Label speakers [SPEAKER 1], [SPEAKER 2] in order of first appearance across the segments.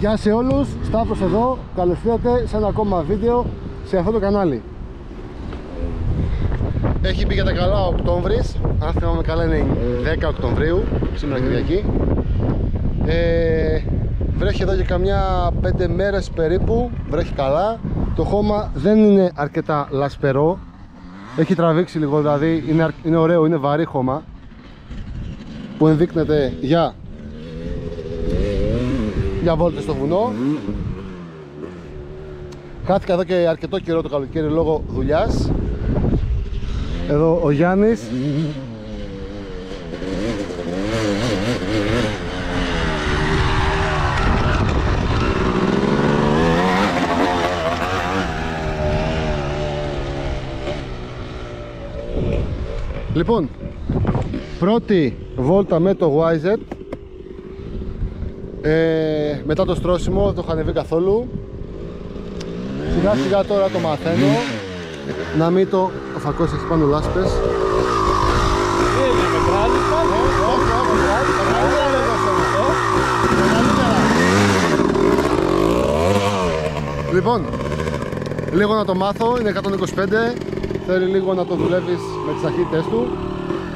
[SPEAKER 1] Γεια σε όλους, Σταύρος εδώ, καλώς ήρθατε σε ένα ακόμα βίντεο σε αυτό το κανάλι. Έχει μπει για τα καλά ο Οκτώβρης, αν θυμάμαι καλά είναι 10 Οκτωβρίου, σήμερα Κυριακή. Βρέχει εδώ και καμιά 5 μέρες περίπου, βρέχει καλά. Το χώμα δεν είναι αρκετά λασπερό, έχει τραβήξει λίγο, δηλαδή είναι ωραίο, είναι βαρύ χώμα που ενδείκνεται για βόλτες στο βουνό. Χάθηκα εδώ και αρκετό καιρό το καλοκαίρι λόγω δουλειάς. Εδώ ο Γιάννης. Λοιπόν, πρώτη βόλτα με το Wiser. Μετά το στρώσιμο δεν το είχα ανεβεί καθόλου. Σιγά σιγά τώρα το μαθαίνω. Να μην το... Ο φακός έχει πάνω λάσπες. Λοιπόν, λίγο να το μάθω, είναι 125. Θέλει λίγο να το δουλεύεις με τις ταχύτητες του.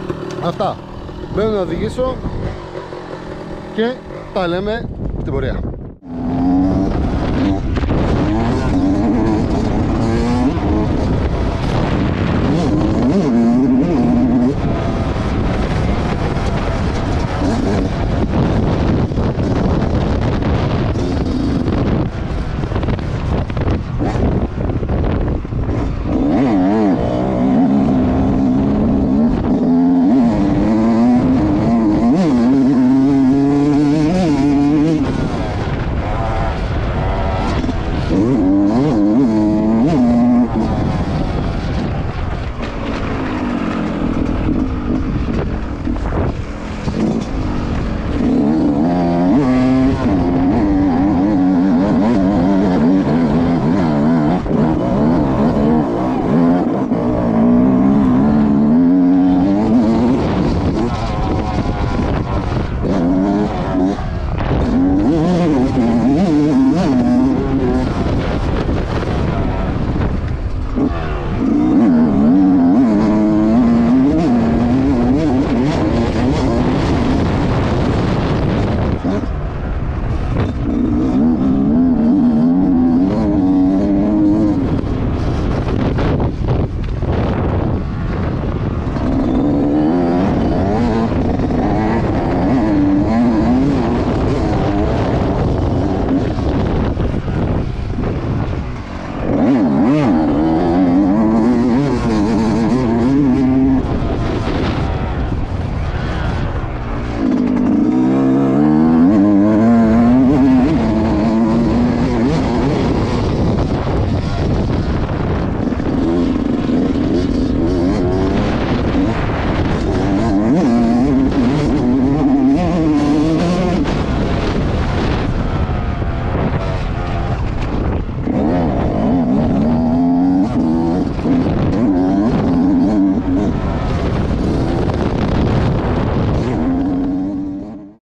[SPEAKER 1] Αυτά. Μπαίνω να οδηγήσω και τα λέμε στην πορεία.